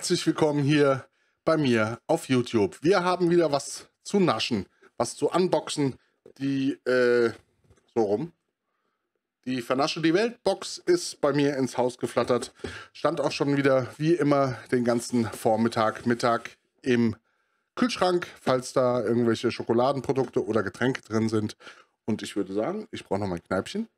Herzlich willkommen hier bei mir auf YouTube. Wir haben wieder was zu naschen, was zu unboxen. Die Vernasche die Welt Box ist bei mir ins Haus geflattert. Stand auch schon wieder wie immer den ganzen Vormittag, Mittag im Kühlschrank, falls da irgendwelche Schokoladenprodukte oder Getränke drin sind. Und ich würde sagen, ich brauche noch mein Kneipchen.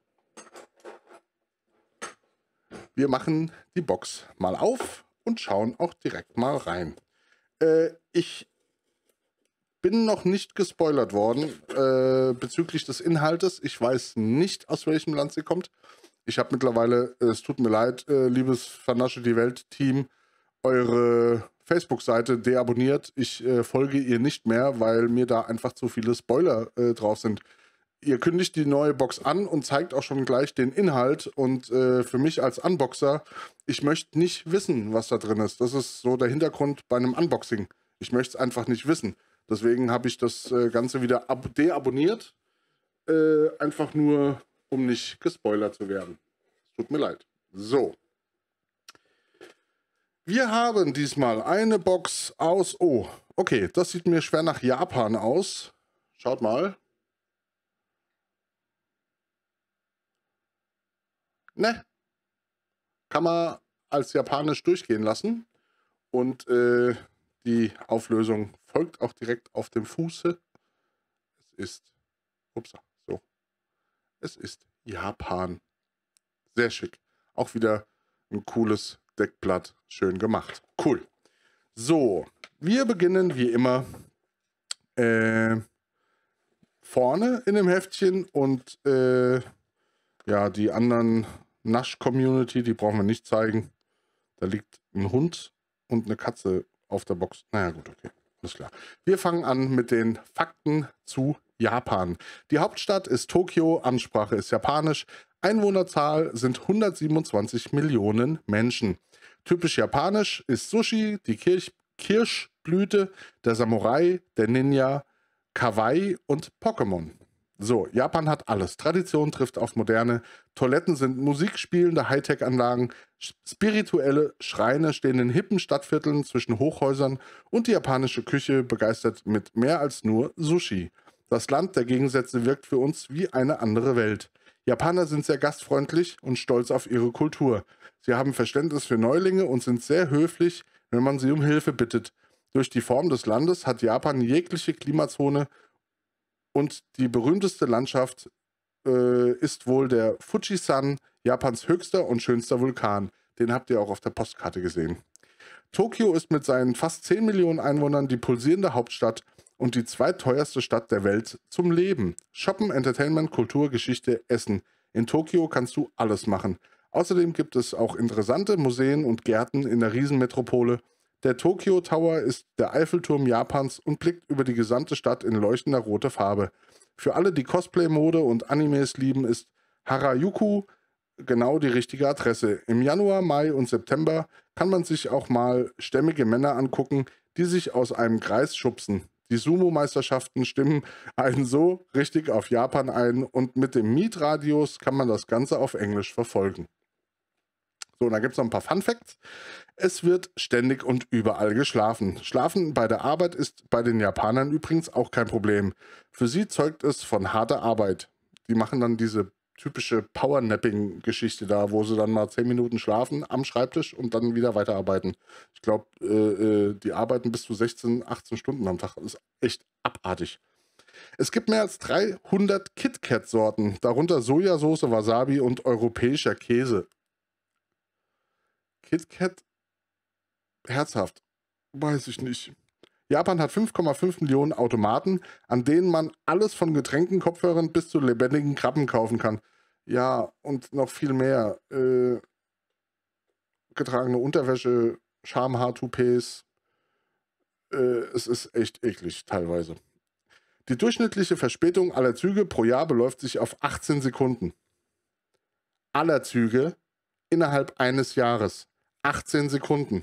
Wir machen die Box mal auf und schauen auch direkt mal rein. Ich bin noch nicht gespoilert worden bezüglich des Inhaltes. Ich weiß nicht, aus welchem Land sie kommt. Ich habe mittlerweile, es tut mir leid, liebes Vernasche die Welt Team, eure Facebook-Seite deabonniert. Ich folge ihr nicht mehr, weil mir da einfach zu viele Spoiler drauf sind. Ihr kündigt die neue Box an und zeigt auch schon gleich den Inhalt. Und für mich als Unboxer, ich möchte nicht wissen, was da drin ist. Das ist so der Hintergrund bei einem Unboxing. Ich möchte es einfach nicht wissen. Deswegen habe ich das Ganze wieder deabonniert. Einfach nur, um nicht gespoilert zu werden. Tut mir leid. So. Wir haben diesmal eine Box aus... Oh, okay, das sieht mir schwer nach Japan aus. Schaut mal. Ne, kann man als japanisch durchgehen lassen. Und die Auflösung folgt auch direkt auf dem Fuße. Es ist, upsa, so. Es ist Japan. Sehr schick. Auch wieder ein cooles Deckblatt. Schön gemacht. Cool. So, wir beginnen wie immer vorne in dem Heftchen und ja, die anderen Nasch-Community, die brauchen wir nicht zeigen. Da liegt ein Hund und eine Katze auf der Box. Naja, gut, okay. Alles klar. Wir fangen an mit den Fakten zu Japan. Die Hauptstadt ist Tokio, Amtssprache ist Japanisch. Einwohnerzahl sind 127 Millionen Menschen. Typisch japanisch ist Sushi, die Kirschblüte, der Samurai, der Ninja, Kawaii und Pokémon. So, Japan hat alles. Tradition trifft auf Moderne. Toiletten sind musikspielende Hightech-Anlagen. Spirituelle Schreine stehen in hippen Stadtvierteln zwischen Hochhäusern. Und die japanische Küche begeistert mit mehr als nur Sushi. Das Land der Gegensätze wirkt für uns wie eine andere Welt. Japaner sind sehr gastfreundlich und stolz auf ihre Kultur. Sie haben Verständnis für Neulinge und sind sehr höflich, wenn man sie um Hilfe bittet. Durch die Form des Landes hat Japan jegliche Klimazone. Und die berühmteste Landschaft ist wohl der Fujisan, Japans höchster und schönster Vulkan. Den habt ihr auch auf der Postkarte gesehen. Tokio ist mit seinen fast 10 Millionen Einwohnern die pulsierende Hauptstadt und die zweiteuerste Stadt der Welt zum Leben. Shoppen, Entertainment, Kultur, Geschichte, Essen. In Tokio kannst du alles machen. Außerdem gibt es auch interessante Museen und Gärten in der Riesenmetropole. Der Tokyo Tower ist der Eiffelturm Japans und blickt über die gesamte Stadt in leuchtender roter Farbe. Für alle, die Cosplay-Mode und Animes lieben, ist Harajuku genau die richtige Adresse. Im Januar, Mai und September kann man sich auch mal stämmige Männer angucken, die sich aus einem Kreis schubsen. Die Sumo-Meisterschaften stimmen einen so richtig auf Japan ein und mit dem Mietradius kann man das Ganze auf Englisch verfolgen. So, und dann gibt es noch ein paar Fun Facts. Es wird ständig und überall geschlafen. Schlafen bei der Arbeit ist bei den Japanern übrigens auch kein Problem. Für sie zeugt es von harter Arbeit. Die machen dann diese typische Powernapping-Geschichte da, wo sie dann mal 10 Minuten schlafen am Schreibtisch und dann wieder weiterarbeiten. Ich glaube, die arbeiten bis zu 16, 18 Stunden am Tag. Das ist echt abartig. Es gibt mehr als 300 KitKat-Sorten, darunter Sojasauce, Wasabi und europäischer Käse. KitKat? Herzhaft. Weiß ich nicht. Japan hat 5,5 Millionen Automaten, an denen man alles von Getränken, Kopfhörern bis zu lebendigen Krabben kaufen kann. Ja, und noch viel mehr. Getragene Unterwäsche, Schamhaar-Toupets. Es ist echt eklig, teilweise. Die durchschnittliche Verspätung aller Züge pro Jahr beläuft sich auf 18 Sekunden. Aller Züge innerhalb eines Jahres. 18 Sekunden.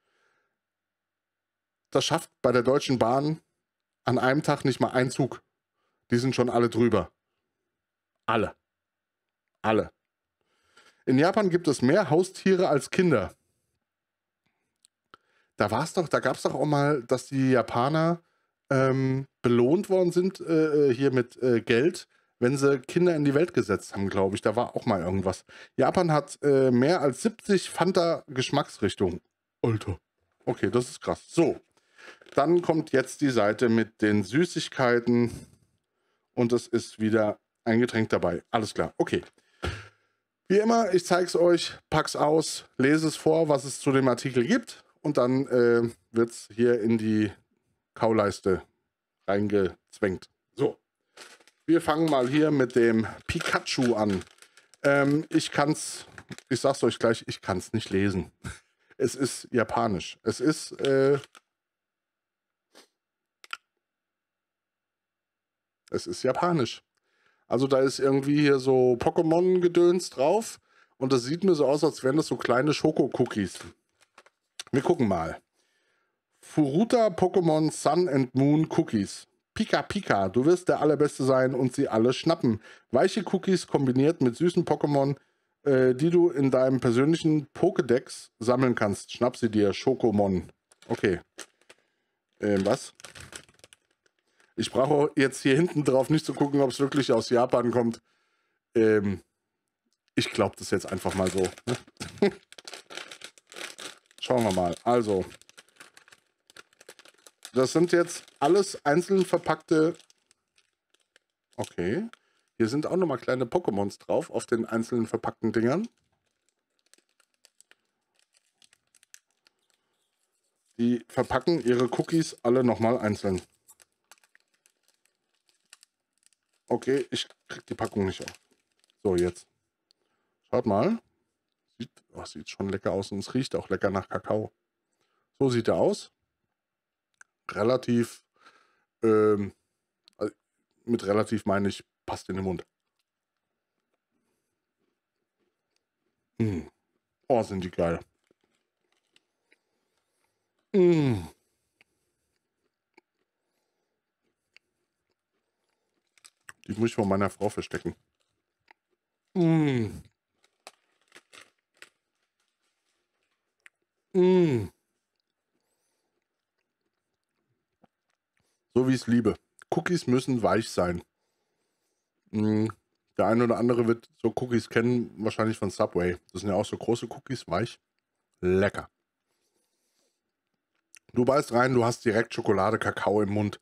Das schafft bei der Deutschen Bahn an einem Tag nicht mal ein Zug. Die sind schon alle drüber. Alle. Alle. In Japan gibt es mehr Haustiere als Kinder. Da gab es doch auch mal, dass die Japaner belohnt worden sind hier mit Geld, wenn sie Kinder in die Welt gesetzt haben, glaube ich. Da war auch mal irgendwas. Japan hat mehr als 70 Fanta-Geschmacksrichtungen. Alter. Okay, das ist krass. So, dann kommt jetzt die Seite mit den Süßigkeiten und es ist wieder ein Getränk dabei. Alles klar, okay. Wie immer, ich zeige es euch, pack's aus, lese es vor, was es zu dem Artikel gibt und dann wird es hier in die Kauleiste reingezwängt. So, wir fangen mal hier mit dem Pikachu an. Ich sag's euch gleich, ich kann es nicht lesen. Es ist japanisch. Es ist japanisch. Also da ist irgendwie hier so Pokémon-Gedöns drauf und das sieht mir so aus, als wären das so kleine Schoko-Cookies. Wir gucken mal. Furuta Pokémon Sun and Moon Cookies. Pika Pika, du wirst der Allerbeste sein und sie alle schnappen. Weiche Cookies kombiniert mit süßen Pokémon, die du in deinem persönlichen Pokédex sammeln kannst. Schnapp sie dir, Schokomon. Okay. Was? Ich brauche jetzt hier hinten drauf nicht zu gucken, ob es wirklich aus Japan kommt. Ich glaube das jetzt einfach mal so. Schauen wir mal. Also, das sind jetzt alles einzeln verpackte... Okay. Hier sind auch nochmal kleine Pokémons drauf auf den einzelnen verpackten Dingern. Die verpacken ihre Cookies alle nochmal einzeln. Okay, ich krieg die Packung nicht auf. So, jetzt. Schaut mal. Sieht schon lecker aus und es riecht auch lecker nach Kakao. So sieht er aus. Relativ, mit relativ meine ich, passt in den Mund. Oh, sind die geil. Die muss ich von meiner Frau verstecken. So wie ich es liebe. Cookies müssen weich sein. Der eine oder andere wird so Cookies kennen, wahrscheinlich von Subway. Das sind ja auch so große Cookies, weich. Lecker. Du beißt rein, du hast direkt Schokolade, Kakao im Mund.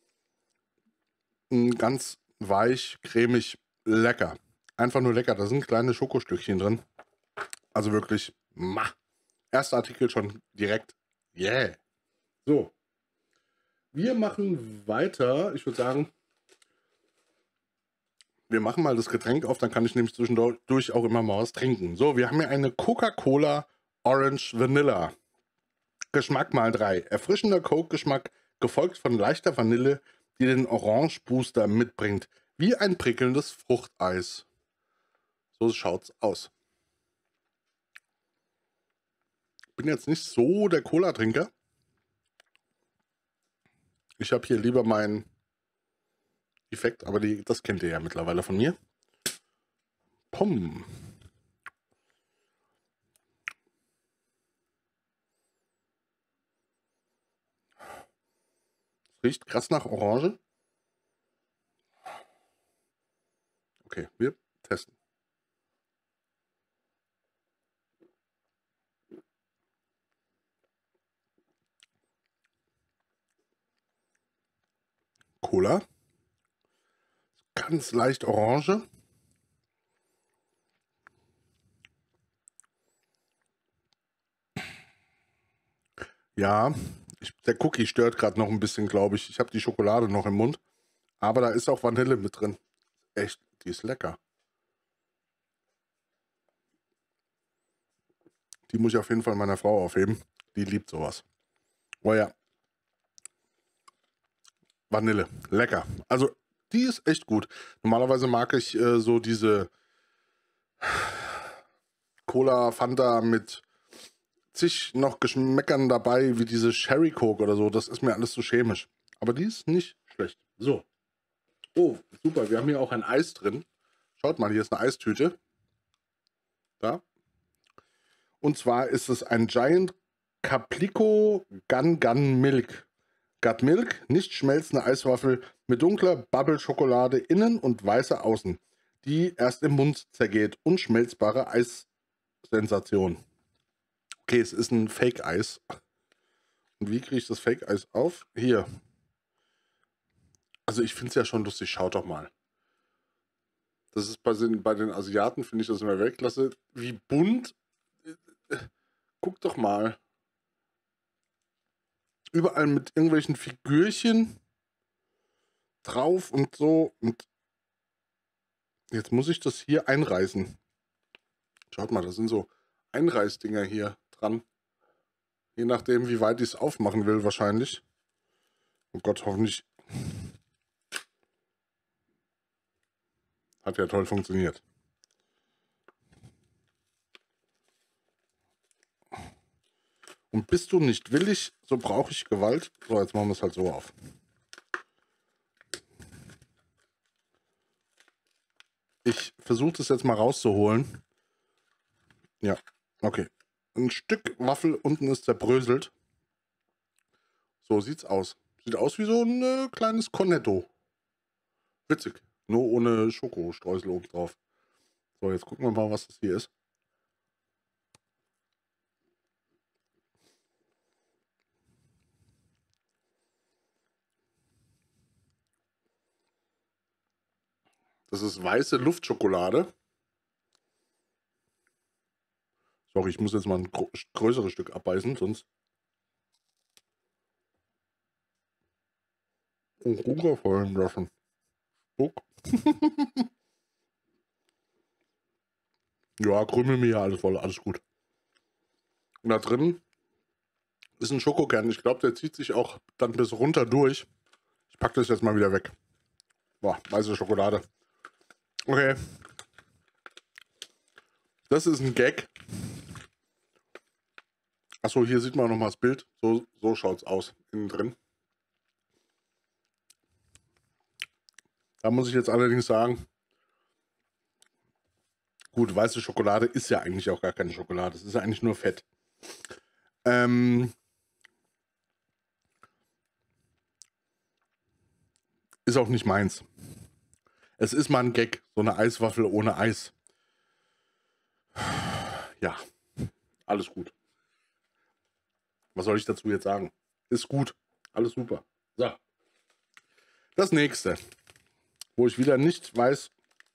Ganz weich, cremig, lecker. Einfach nur lecker. Da sind kleine Schokostückchen drin. Also wirklich, erster Artikel schon direkt. Yeah. So. Wir machen weiter. Ich würde sagen, wir machen mal das Getränk auf, dann kann ich nämlich zwischendurch auch immer mal was trinken. So, wir haben hier eine Coca-Cola Orange Vanilla. Geschmack mal 3. Erfrischender Coke-Geschmack, gefolgt von leichter Vanille, die den Orange-Booster mitbringt. Wie ein prickelndes Fruchteis. So schaut's aus. Bin jetzt nicht so der Cola-Trinker. Ich habe hier lieber meinen Effekt, aber das kennt ihr ja mittlerweile von mir. Pum. Riecht krass nach Orange. Okay, wir testen. Cola. Ganz leicht Orange. Ja, der Cookie stört gerade noch ein bisschen, glaube ich. Ich habe die Schokolade noch im Mund. Aber da ist auch Vanille mit drin. Echt, die ist lecker. Die muss ich auf jeden Fall meiner Frau aufheben. Die liebt sowas. Oh ja. Vanille. Lecker. Also, die ist echt gut. Normalerweise mag ich so diese Cola, Fanta mit zig noch Geschmäckern dabei, wie diese Sherry Coke oder so. Das ist mir alles zu chemisch. Aber die ist nicht schlecht. So. Oh, super. Wir haben hier auch ein Eis drin. Schaut mal, hier ist eine Eistüte. Da. Und zwar ist es ein Giant Caplico Gun Milk. Gut Milk, nicht schmelzende Eiswaffel mit dunkler Bubble-Schokolade innen und weißer außen, die erst im Mund zergeht. Unschmelzbare Eissensation. Okay, es ist ein Fake-Eis. Und wie kriege ich das Fake-Eis auf? Hier. Also ich finde es ja schon lustig, schaut doch mal. Das ist bei den Asiaten, finde ich das immer Weltklasse. Wie bunt. Guck doch mal. Überall mit irgendwelchen Figürchen drauf und so. Und jetzt muss ich das hier einreißen. Schaut mal, das sind so Einreißdinger hier dran. Je nachdem, wie weit ich es aufmachen will, wahrscheinlich. Oh Gott, hoffentlich. Hat ja toll funktioniert. Und bist du nicht willig, so brauche ich Gewalt. So, jetzt machen wir es halt so auf. Ich versuche das jetzt mal rauszuholen. Ja, okay. Ein Stück Waffel unten ist zerbröselt. So sieht's aus. Sieht aus wie so ein kleines Cornetto. Witzig. Nur ohne Schokostreusel oben drauf. So, jetzt gucken wir mal, was das hier ist. Das ist weiße Luftschokolade. Sorry, ich muss jetzt mal ein größeres Stück abbeißen, sonst. Und runterfallen lassen. Guck. Ja, krümel mir ja alles voll, alles gut. Und da drin ist ein Schokokern. Ich glaube, der zieht sich auch dann bis runter durch. Ich packe das jetzt mal wieder weg. Boah, weiße Schokolade. Okay. Das ist ein Gag. Achso, hier sieht man noch mal das Bild. So schaut es aus, innen drin. Da muss ich jetzt allerdings sagen, gut, weiße Schokolade ist ja eigentlich auch gar keine Schokolade. Es ist ja eigentlich nur Fett. Ist auch nicht meins. Es ist mal ein Gag, so eine Eiswaffel ohne Eis. Ja, alles gut. Was soll ich dazu jetzt sagen? Ist gut, alles super. So. Das nächste, wo ich wieder nicht weiß,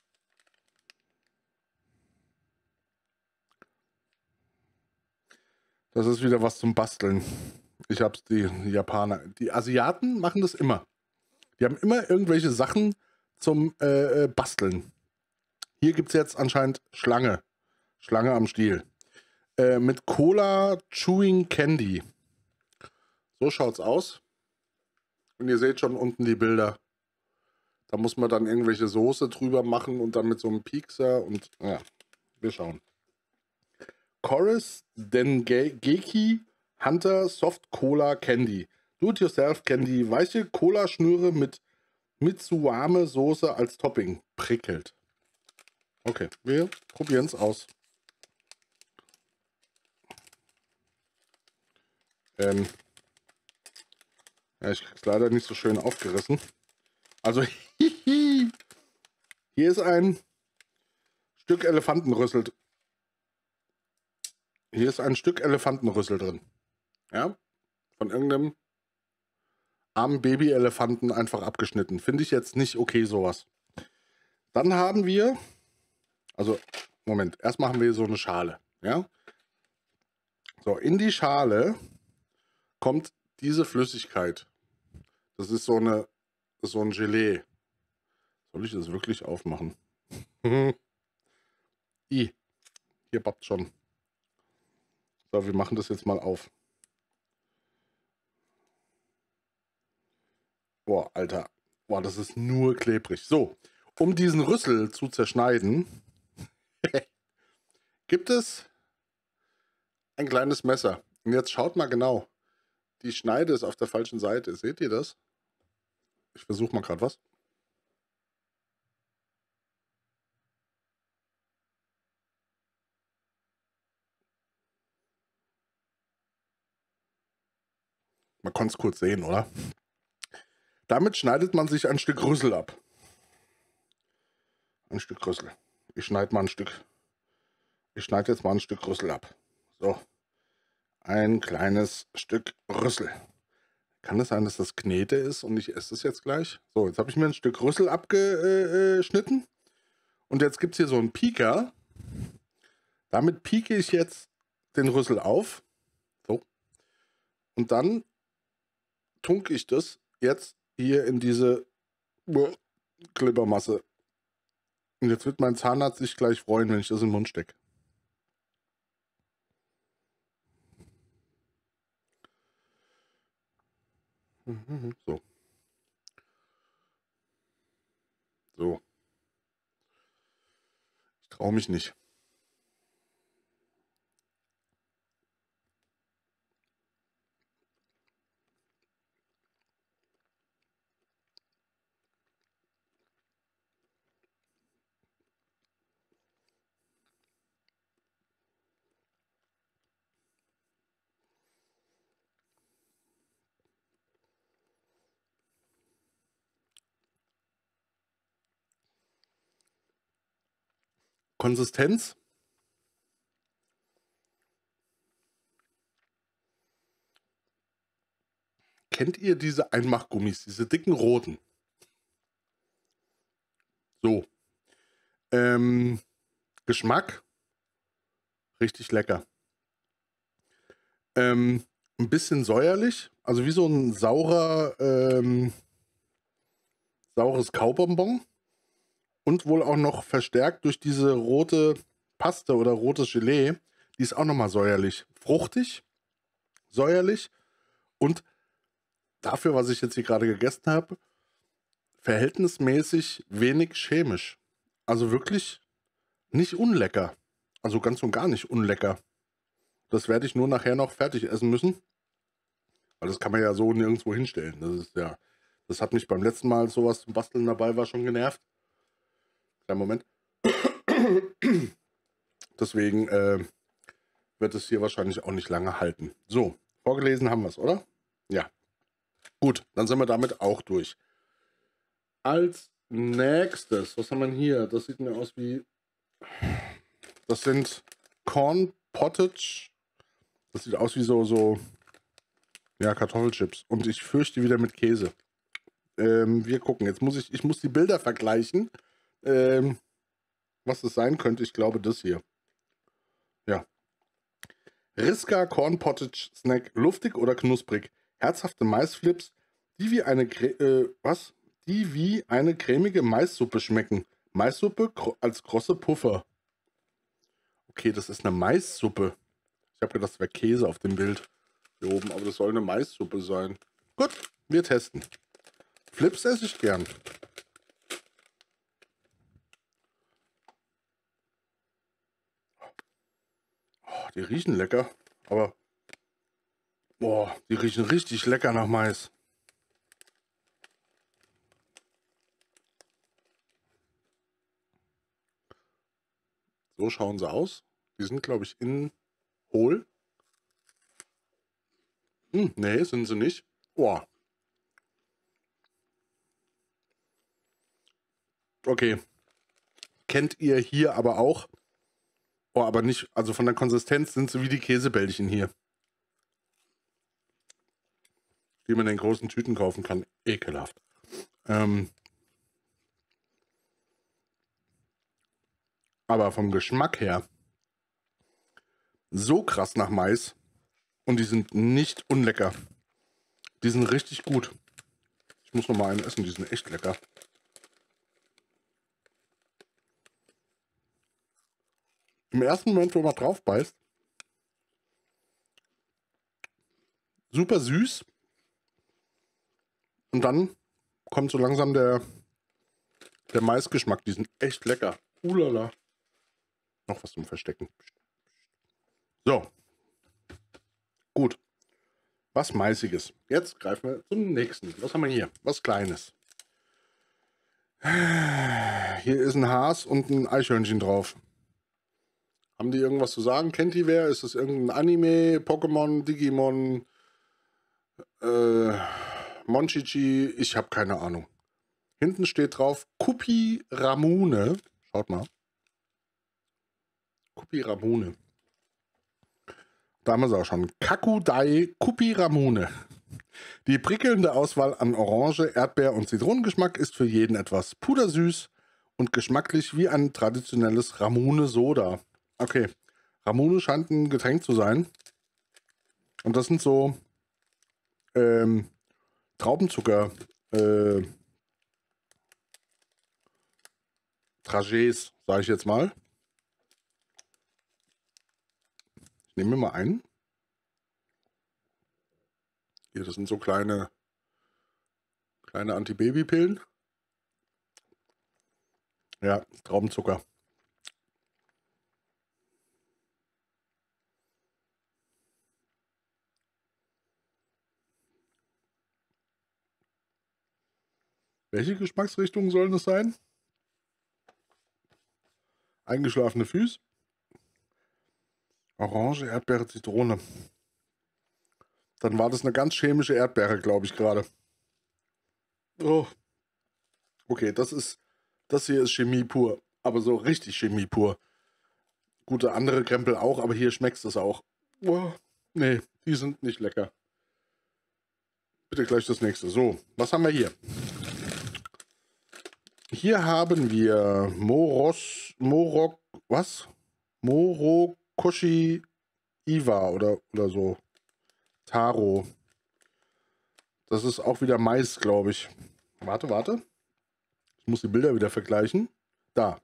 das ist wieder was zum Basteln. Ich hab's, die Japaner, die Asiaten machen das immer. Die haben immer irgendwelche Sachen zum Basteln. Hier gibt es jetzt anscheinend Schlange. Schlange am Stiel. Mit Cola Chewing Candy. So schaut's aus. Und ihr seht schon unten die Bilder. Da muss man dann irgendwelche Soße drüber machen und dann mit so einem Piekser und ja, wir schauen. Chorus Dengeki Hunter Soft Cola Candy. Do-it-yourself Candy. Weiche Cola-Schnüre mit Mitsuame-Soße als Topping. Prickelt. Okay, wir probieren es aus. Ja, ich krieg's leider nicht so schön aufgerissen. Also, hier ist ein Stück Elefantenrüssel. Hier ist ein Stück Elefantenrüssel drin. Ja, von irgendeinem armen Baby-Elefanten einfach abgeschnitten. Finde ich jetzt nicht okay, sowas. Dann haben wir, also, Moment, erstmal haben wir so eine Schale. Ja, so, in die Schale kommt diese Flüssigkeit. Das ist so ein Gelee. Soll ich das wirklich aufmachen? Hier pappt schon. So, wir machen das jetzt mal auf. Boah, Alter. Boah, das ist nur klebrig. So, um diesen Rüssel zu zerschneiden, gibt es ein kleines Messer. Und jetzt schaut mal genau. Die Schneide ist auf der falschen Seite. Seht ihr das? Ich versuche mal gerade was. konntest kurz sehen, oder? Damit schneidet man sich ein Stück Rüssel ab. Ein Stück Rüssel. Ich schneide jetzt mal ein Stück Rüssel ab. So. Ein kleines Stück Rüssel. Kann es sein, dass das Knete ist und ich esse es jetzt gleich? So, jetzt habe ich mir ein Stück Rüssel abgeschnitten. Und jetzt gibt es hier so einen Pieker. Damit pieke ich jetzt den Rüssel auf. So. Und dann tunke ich das jetzt hier in diese Klippermasse. Und jetzt wird mein Zahnarzt sich gleich freuen, wenn ich das in den Mund stecke. So. So. Ich traue mich nicht. Konsistenz. Kennt ihr diese Einmachgummis, diese dicken roten? So. Geschmack. Richtig lecker. Ein bisschen säuerlich. Also wie so ein saures Kaubonbon. Und wohl auch noch verstärkt durch diese rote Paste oder rotes Gelee. Die ist auch nochmal säuerlich. Fruchtig, säuerlich und dafür, was ich jetzt hier gerade gegessen habe, verhältnismäßig wenig chemisch. Also wirklich nicht unlecker. Also ganz und gar nicht unlecker. Das werde ich nur nachher noch fertig essen müssen. Weil das kann man ja so nirgendwo hinstellen. Das hat mich beim letzten Mal, als sowas zum Basteln dabei war, schon genervt. Kleinen Moment. Deswegen wird es hier wahrscheinlich auch nicht lange halten. So, vorgelesen haben wir es, oder? Ja. Gut, dann sind wir damit auch durch. Als nächstes, was haben wir hier? Das sieht mir aus wie... Das sind Corn Pottage. Das sieht aus wie so ja, Kartoffelchips. Und ich fürchte wieder mit Käse. Wir gucken. Jetzt muss ich muss die Bilder vergleichen. Was es sein könnte. Ich glaube, das hier. Ja. Riska Corn Pottage Snack. Luftig oder knusprig? Herzhafte Maisflips, die wie eine cremige Maissuppe schmecken. Maissuppe als krosse Puffer. Okay, das ist eine Maissuppe. Ich habe gedacht, das wäre Käse auf dem Bild hier oben, aber das soll eine Maissuppe sein. Gut, wir testen. Flips esse ich gern. Oh, die riechen lecker, aber boah, die riechen richtig lecker nach Mais. So schauen sie aus. Die sind, glaube ich, innen hohl. Nee, sind sie nicht. Boah. Okay. Kennt ihr hier aber auch. Oh, aber nicht, also von der Konsistenz sind sie wie die Käsebällchen hier. Die man in den großen Tüten kaufen kann. Ekelhaft. Aber vom Geschmack her so krass nach Mais. Und die sind nicht unlecker. Die sind richtig gut. Ich muss noch mal einen essen, die sind echt lecker. Im ersten Moment, wo man drauf beißt, super süß. Und dann kommt so langsam der Maisgeschmack. Die sind echt lecker. Ulala. Noch was zum Verstecken. So. Gut. Was Maisiges. Jetzt greifen wir zum nächsten. Was haben wir hier? Was Kleines. Hier ist ein Has und ein Eichhörnchen drauf. Haben die irgendwas zu sagen? Kennt die wer? Ist das irgendein Anime, Pokémon, Digimon? Monchichi, ich habe keine Ahnung. Hinten steht drauf Kupi Ramune. Schaut mal. Kupi Ramune. Da haben wir es auch schon. Kakudai Kupi Ramune. Die prickelnde Auswahl an Orange, Erdbeer und Zitronengeschmack ist für jeden etwas pudersüß und geschmacklich wie ein traditionelles Ramune-Soda. Okay, Ramune scheint ein Getränk zu sein. Und das sind so Traubenzucker Trajets, sage ich jetzt mal. Ich nehme mir mal einen. Hier, das sind so kleine Antibabypillen. Ja, Traubenzucker. Welche Geschmacksrichtungen sollen das sein? Eingeschlafene Füße. Orange, Erdbeere, Zitrone. Dann war das eine ganz chemische Erdbeere, glaube ich gerade. Oh. Okay, das hier ist Chemie pur. Aber so richtig Chemie pur. Gute andere Krempel auch, aber hier schmeckt es auch. Oh. Nee, die sind nicht lecker. Bitte gleich das nächste. So, was haben wir hier? Hier haben wir Morokoshi Iwa oder so. Taro. Das ist auch wieder Mais, glaube ich. Warte. Ich muss die Bilder wieder vergleichen. Da.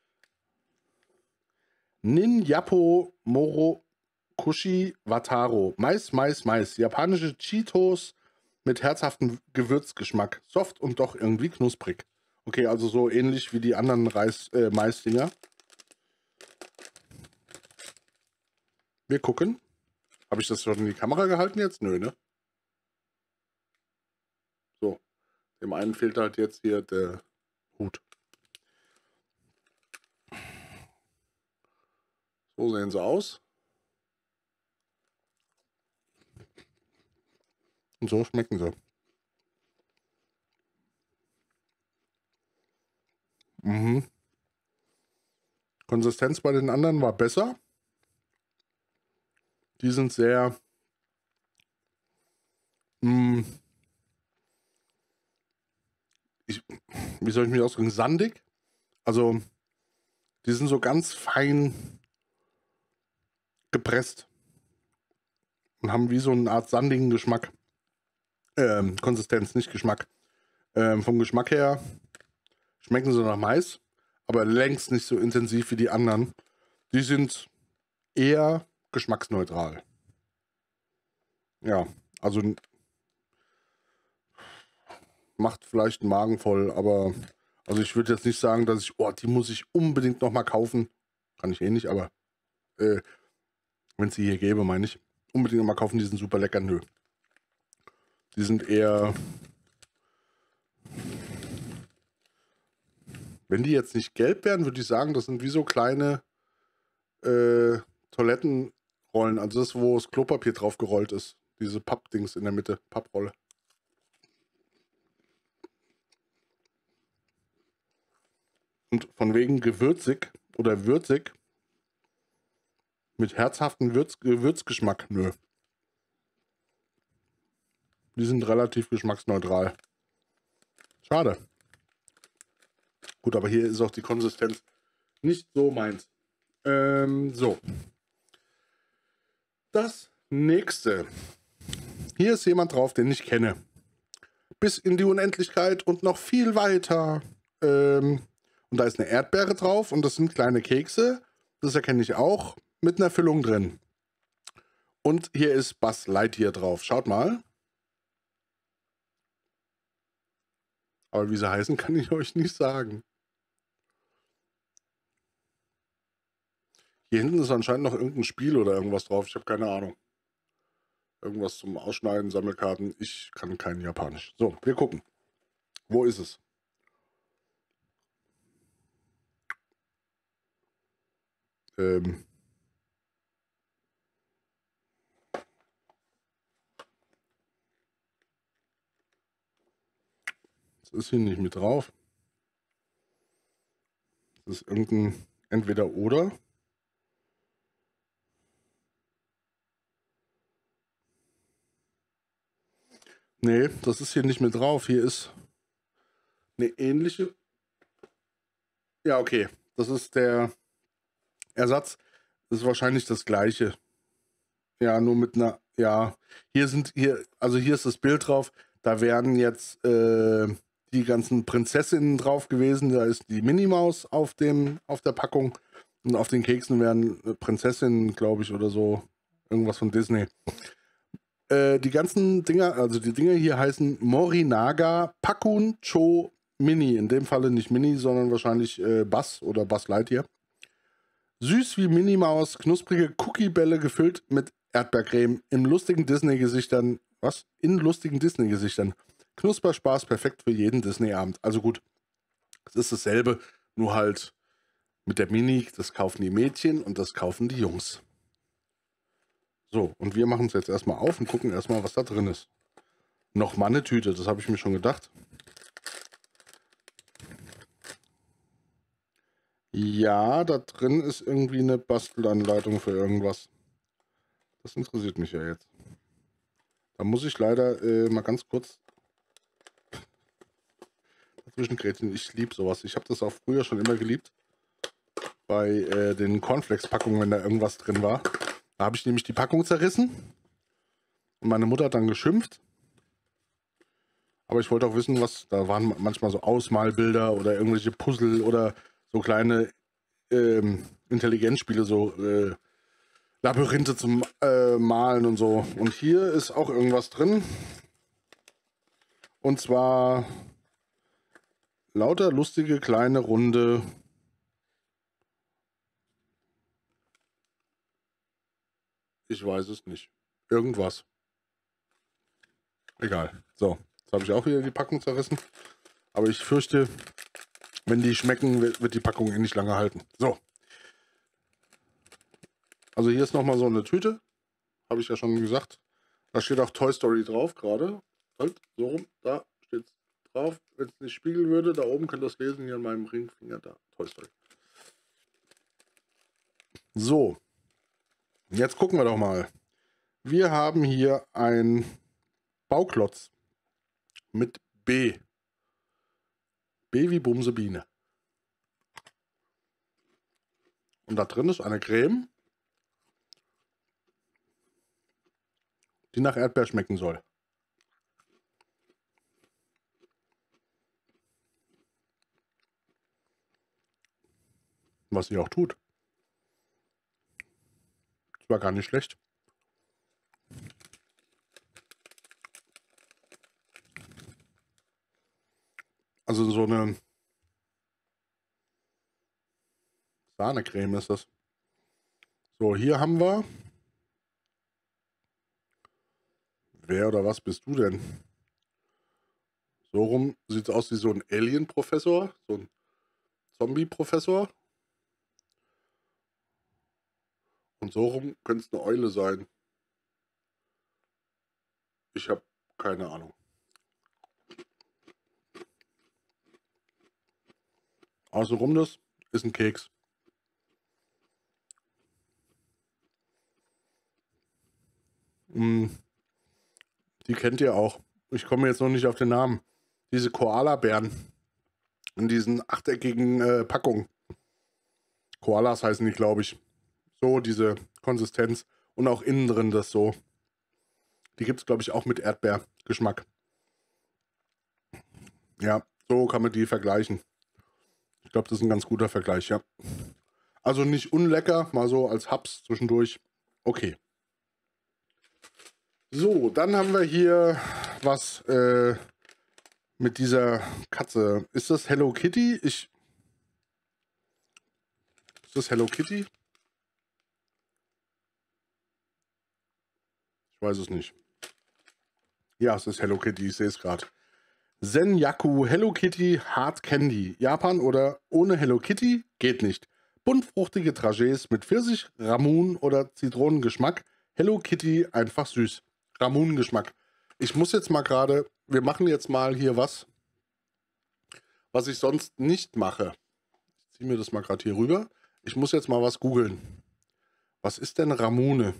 Ninjapo Morokoshi Wataro. Mais. Japanische Cheetos mit herzhaftem Gewürzgeschmack. Soft und doch irgendwie knusprig. Okay, also so ähnlich wie die anderen Mais-Dinger. Wir gucken. Habe ich das schon in die Kamera gehalten jetzt? Nö, ne? So. Dem einen fehlt halt jetzt hier der Hut. So sehen sie aus. Und so schmecken sie. Mhm. Konsistenz bei den anderen war besser. Die sind sehr wie soll ich mich ausdrücken? Sandig. Also die sind so ganz fein gepresst und haben wie so eine Art sandigen Geschmack. Konsistenz, nicht Geschmack. Vom Geschmack her schmecken sie nach Mais, aber längst nicht so intensiv wie die anderen. Die sind eher geschmacksneutral. Ja, also macht vielleicht einen Magen voll, aber also ich würde jetzt nicht sagen, dass ich, die muss ich unbedingt noch mal kaufen. Kann ich eh nicht, aber wenn es sie hier gäbe, meine ich, unbedingt noch mal kaufen, die sind super lecker. Nö. Die sind eher, wenn die jetzt nicht gelb wären, würde ich sagen, das sind wie so kleine Toilettenrollen, also das, wo das Klopapier drauf gerollt ist. Diese Pappdings in der Mitte, Papprolle. Und von wegen gewürzig oder würzig mit herzhaftem Gewürzgeschmack, nö. Die sind relativ geschmacksneutral. Schade. Gut, aber hier ist auch die Konsistenz nicht so meins. So. Das nächste. Hier ist jemand drauf, den ich kenne. Bis in die Unendlichkeit und noch viel weiter. Und da ist eine Erdbeere drauf und das sind kleine Kekse. Das erkenne ich auch. Mit einer Füllung drin. Und hier ist Buzz Lightyear drauf. Schaut mal. Aber wie sie heißen, kann ich euch nicht sagen. Hier hinten ist anscheinend noch irgendein Spiel oder irgendwas drauf. Ich habe keine Ahnung. Irgendwas zum Ausschneiden, Sammelkarten. Ich kann kein Japanisch. So, wir gucken. Wo ist es? Ähm. Das ist hier nicht mit drauf. Das ist irgendein Entweder-Oder. Nee, das ist hier nicht mit drauf. Hier ist eine ähnliche. Ja, okay. Das ist der Ersatz. Das ist wahrscheinlich das gleiche. Ja, nur mit einer. Ja, hier ist das Bild drauf. Da wären jetzt die ganzen Prinzessinnen drauf gewesen. Da ist die Minimaus auf der Packung. Und auf den Keksen wären Prinzessinnen, glaube ich, oder so. Irgendwas von Disney. Die ganzen Dinger, also die Dinger hier heißen Morinaga Pakun Cho Mini. In dem Falle nicht Mini, sondern wahrscheinlich Buzz oder Buzz Lightyear. Süß wie Minimaus, knusprige Cookie-Bälle gefüllt mit Erdbeercreme in lustigen Disney-Gesichtern. Was? In lustigen Disney-Gesichtern. Knusperspaß, perfekt für jeden Disney-Abend. Also gut, es ist dasselbe, nur halt mit der Mini. Das kaufen die Mädchen und das kaufen die Jungs. So, und wir machen es jetzt erstmal auf und gucken erstmal, was da drin ist. Nochmal eine Tüte, das habe ich mir schon gedacht. Ja, da drin ist irgendwie eine Bastelanleitung für irgendwas. Das interessiert mich ja jetzt. Da muss ich leider mal ganz kurz dazwischen grätschen. Ich liebe sowas. Ich habe das auch früher schon immer geliebt. Bei den Cornflakes-Packungen, wenn da irgendwas drin war. Da habe ich nämlich die Packung zerrissen. Und meine Mutter hat dann geschimpft. Aber ich wollte auch wissen, was. Da waren manchmal so Ausmalbilder oder irgendwelche Puzzle oder so kleine Intelligenzspiele, so Labyrinthe zum Malen und so. Und hier ist auch irgendwas drin. Und zwar lauter lustige kleine runde ich weiß es nicht. Irgendwas. Egal. So, jetzt habe ich auch wieder die Packung zerrissen. Aber ich fürchte, wenn die schmecken, wird die Packung eh nicht lange halten. So. Also hier ist nochmal so eine Tüte. Habe ich ja schon gesagt. Da steht auch Toy Story drauf gerade. Halt, so rum. Da steht es drauf. Wenn es nicht spiegeln würde, da oben könnt ihr das lesen. Hier an meinem Ringfinger. Da, Toy Story. So. Jetzt gucken wir doch mal. Wir haben hier ein Bauklotz mit B. B wie Bumse Biene. Und da drin ist eine Creme, die nach Erdbeer schmecken soll. Was sie auch tut. Das war gar nicht schlecht. Also so eine Sahnecreme ist das. So, hier haben wir. Wer oder was bist du denn? So rum sieht es aus wie so ein Alien-Professor, so ein Zombie-Professor. Und so rum könnte es eine Eule sein. Ich habe keine Ahnung. Außenrum das ist ein Keks. Die kennt ihr auch. Ich komme jetzt noch nicht auf den Namen. Diese Koala-Bären. In diesen achteckigen Packungen. Koalas heißen die, glaube ich. So, diese Konsistenz. Und auch innen drin das so. Die gibt es, glaube ich, auch mit Erdbeergeschmack. Ja, so kann man die vergleichen. Ich glaube, das ist ein ganz guter Vergleich, ja. Also nicht unlecker, mal so als Haps zwischendurch. Okay. So, dann haben wir hier was mit dieser Katze. Ist das Hello Kitty? Ist das Hello Kitty? Ich weiß es nicht. Ja, es ist Hello Kitty, ich sehe es gerade. Senyaku Hello Kitty Hard Candy. Japan oder ohne Hello Kitty? Geht nicht. Buntfruchtige Trajets mit Pfirsich, Ramun oder Zitronengeschmack. Hello Kitty einfach süß. Ramun-Geschmack. Ich muss jetzt mal gerade, wir machen jetzt mal hier was. was ich sonst nicht mache. Ich ziehe mir das mal gerade hier rüber. Ich muss jetzt mal was googeln. Was ist denn Ramune?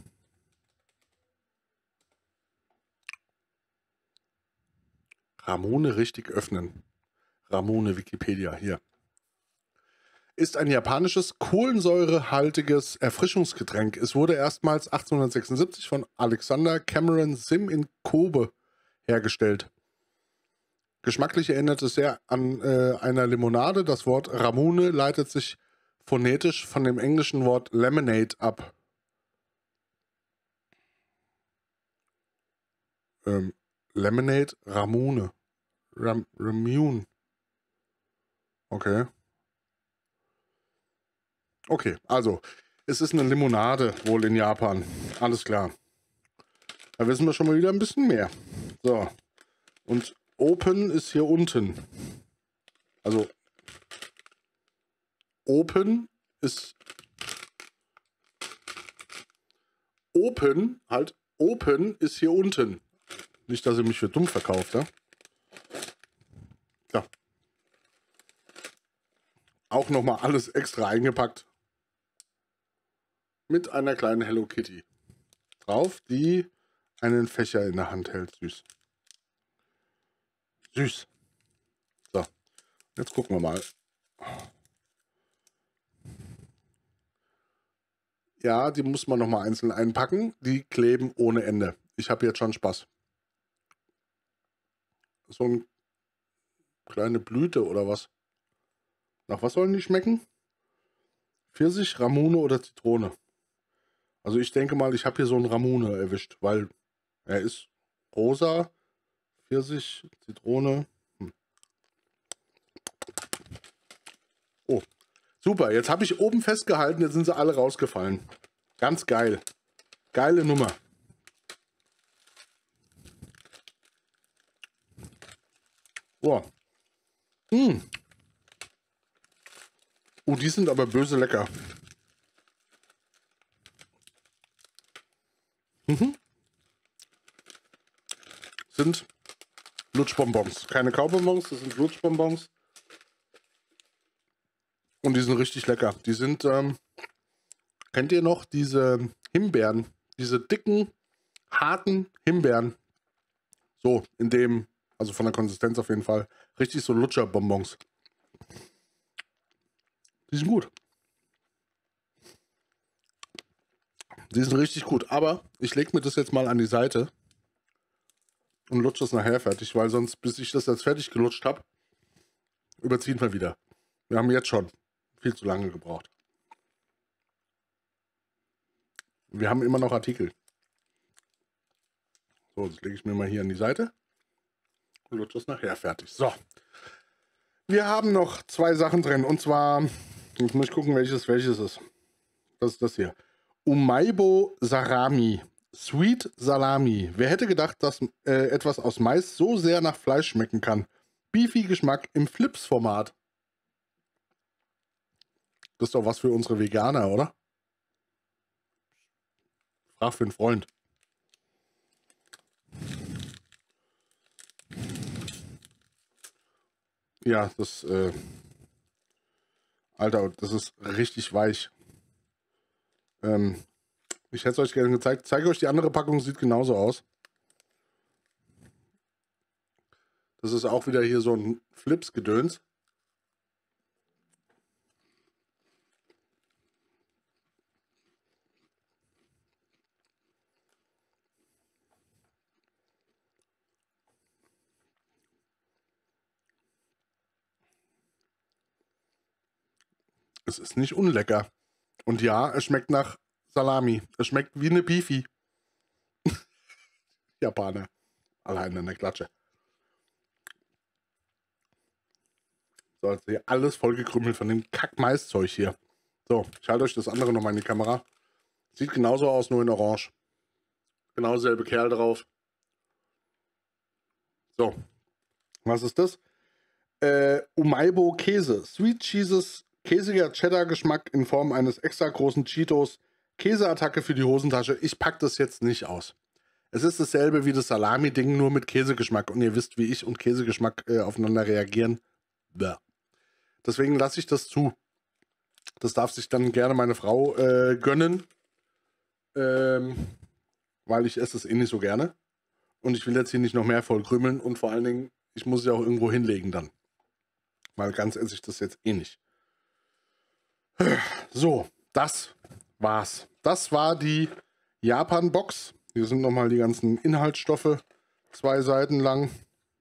Ramune richtig öffnen. Ramune Wikipedia, hier. Ist ein japanisches, kohlensäurehaltiges Erfrischungsgetränk. Es wurde erstmals 1876 von Alexander Cameron Sim in Kobe hergestellt. Geschmacklich erinnert es sehr an einer Limonade. Das Wort Ramune leitet sich phonetisch von dem englischen Wort Lemonade ab. Lemonade, Ramune. Ramune. Okay. Okay, also, es ist eine Limonade wohl in Japan. Alles klar. Da wissen wir schon mal wieder ein bisschen mehr. So. Und Open ist hier unten. Also, Open ist... Open ist hier unten. Nicht, dass ihr mich für dumm verkauft, ja? Ja. Auch nochmal alles extra eingepackt. Mit einer kleinen Hello Kitty drauf, die einen Fächer in der Hand hält. Süß. Süß. So, jetzt gucken wir mal. Ja, die muss man nochmal einzeln einpacken. Die kleben ohne Ende. Ich habe jetzt schon Spaß. So eine kleine Blüte oder was? Nach was sollen die schmecken? Pfirsich, Ramune oder Zitrone? Also ich denke mal, ich habe hier so einen Ramune erwischt, weil er ist rosa, Pfirsich, Zitrone. Oh, super. Jetzt habe ich oben festgehalten, jetzt sind sie alle rausgefallen. Ganz geil. Geile Nummer. Boah. Oh, die sind aber böse lecker. Sind Lutschbonbons. Keine Kaubonbons, das sind Lutschbonbons. Und die sind richtig lecker. Die sind, kennt ihr noch diese Himbeeren? Diese dicken, harten Himbeeren. So, in dem, also von der Konsistenz auf jeden Fall. Richtig so Lutscherbonbons. Die sind gut. Die sind richtig gut. Aber ich lege mir das jetzt mal an die Seite. Und lutsche das nachher fertig, weil sonst, bis ich das jetzt fertig gelutscht habe, überziehen wir wieder. Wir haben jetzt schon viel zu lange gebraucht. Wir haben immer noch Artikel. So, das lege ich mir mal hier an die Seite und lutsche das nachher fertig. So. Wir haben noch zwei Sachen drin. Und zwar, jetzt muss ich gucken, welches ist. Das ist das hier. Umaibo Salami. Sweet Salami. Wer hätte gedacht, dass etwas aus Mais so sehr nach Fleisch schmecken kann? Beefy Geschmack im Flips-Format. Das ist doch was für unsere Veganer, oder? Frag für einen Freund. Ja, das, Alter, das ist richtig weich. Ich hätte es euch gerne gezeigt. Zeige euch die andere Packung, sieht genauso aus. Das ist auch wieder hier so ein Flips-Gedöns. Es ist nicht unlecker. Und ja, es schmeckt nach Salami. Es schmeckt wie eine Beefy. Japaner. Allein in der Klatsche. So, jetzt hier alles vollgekrümmelt von dem Kack-Mais-Zeug hier. So, ich halte euch das andere nochmal in die Kamera. Sieht genauso aus, nur in Orange. Genau selbe Kerl drauf. So. Was ist das? Umaibo Käse. Sweet Cheeses, käsiger Cheddar-Geschmack in Form eines extra großen Cheetos. Käseattacke für die Hosentasche. Ich packe das jetzt nicht aus. Es ist dasselbe wie das Salami-Ding, nur mit Käsegeschmack. Und ihr wisst, wie ich und Käsegeschmack aufeinander reagieren. Bäh. Deswegen lasse ich das zu. Das darf sich dann gerne meine Frau gönnen. Weil ich esse es eh nicht so gerne. Und ich will jetzt hier nicht noch mehr voll krümeln. Und vor allen Dingen, ich muss es ja auch irgendwo hinlegen dann. Weil ganz esse ich das jetzt eh nicht. So, das war's. Das war die Japan-Box. Hier sind nochmal die ganzen Inhaltsstoffe. 2 Seiten lang.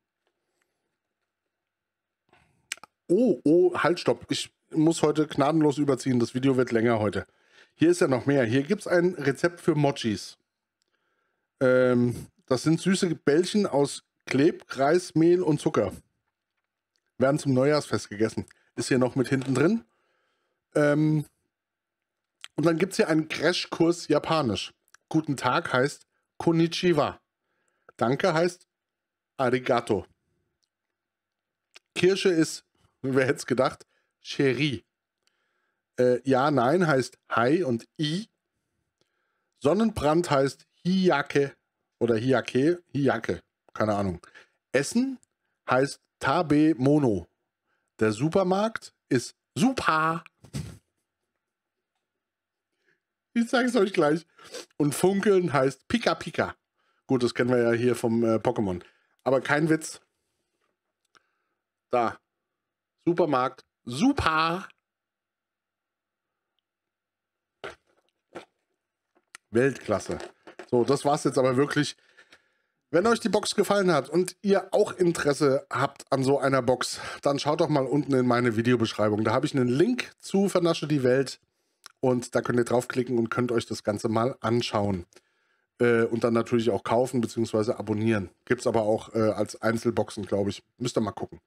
Oh, halt, stopp. Ich muss heute gnadenlos überziehen. Das Video wird länger heute. Hier ist ja noch mehr. Hier gibt es ein Rezept für Mochis. Das sind süße Bällchen aus Klebkreis, Mehl und Zucker. Werden zum Neujahrsfest gegessen. Ist hier noch mit hinten drin. Und dann gibt es hier einen Crashkurs Japanisch. Guten Tag heißt Konnichiwa. Danke heißt Arigato. Kirsche ist, wer hätte es gedacht, Cherry. Ja, nein heißt Hai und I. Sonnenbrand heißt Hiyake oder Hiyake, keine Ahnung. Essen heißt Tabe Mono. Der Supermarkt ist Super. Ich zeige es euch gleich. Und funkeln heißt Pika Pika. Gut, das kennen wir ja hier vom Pokémon. Aber kein Witz. Da. Supermarkt. Super. Weltklasse. So, das war's jetzt aber wirklich. Wenn euch die Box gefallen hat und ihr auch Interesse habt an so einer Box, dann schaut doch mal unten in meine Videobeschreibung. Da habe ich einen Link zu Vernasche die Welt und da könnt ihr draufklicken und könnt euch das Ganze mal anschauen. Und dann natürlich auch kaufen bzw. abonnieren. Gibt es aber auch als Einzelboxen, glaube ich. Müsst ihr mal gucken.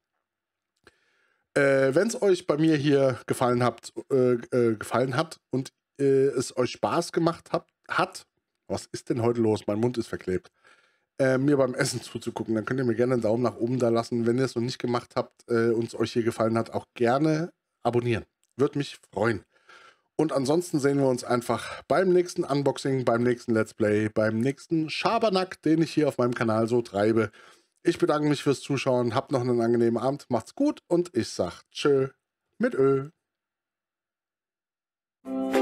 Wenn es euch bei mir hier gefallen hat und es euch Spaß gemacht hat, was ist denn heute los? Mein Mund ist verklebt. Mir beim Essen zuzugucken, dann könnt ihr mir gerne einen Daumen nach oben da lassen. Wenn ihr es noch nicht gemacht habt und es euch hier gefallen hat, auch gerne abonnieren. Würde mich freuen. Und ansonsten sehen wir uns einfach beim nächsten Unboxing, beim nächsten Let's Play, beim nächsten Schabernack, den ich hier auf meinem Kanal so treibe. Ich bedanke mich fürs Zuschauen, habt noch einen angenehmen Abend, macht's gut und ich sag tschö mit Ö.